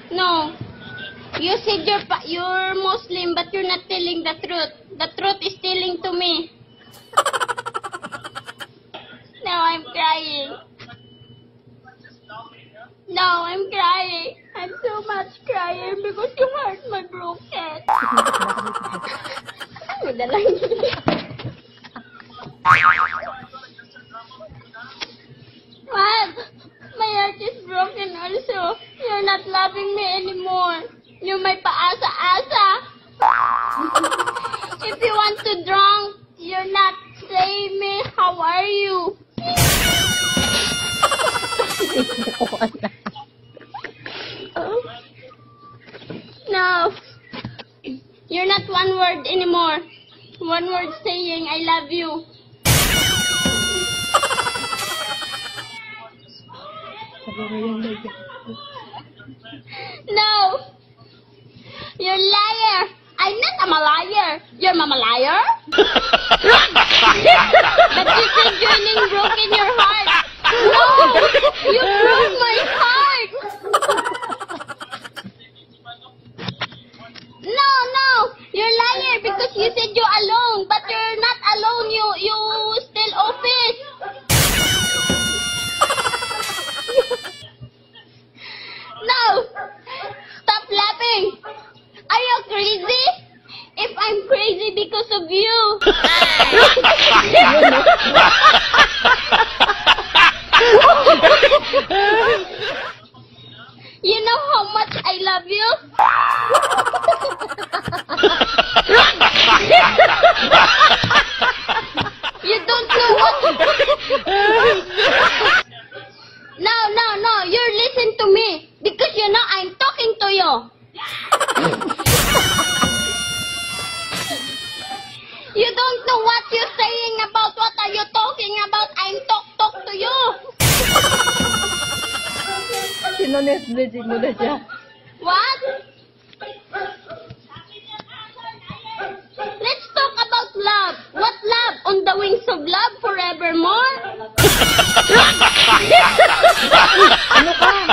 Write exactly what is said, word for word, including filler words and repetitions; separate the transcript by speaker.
Speaker 1: No. You said you're, pa you're Muslim, but you're not telling the truth. The truth is telling to me. Now I'm crying. No, I'm crying. I'm so much crying because you hurt my broken. What? My heart is broken also. You're not loving me anymore. You're my paasa-asa. If you want to drunk, you're not saying me, how are you? No. You're not one word anymore. One word saying, I love you. No. You're a liar. I'm not a liar. You're a liar? But you said joining broke in your heart. No! You broke my heart! No, no! You're a liar because you said you're alone. But you're not alone. You, you still office. No! Stop laughing! Are you crazy? If I'm crazy because of you. You know how much I love you? You don't know what... No, no, no. You listen to me. Because you know I'm talking to you. You don't know what you're saying about what are you talking about. I'm talk talk to you.
Speaker 2: Sinunet-bridging mo na siya.
Speaker 1: What? Let's talk about love. What love? On the wings of love forevermore?
Speaker 2: Ano ka?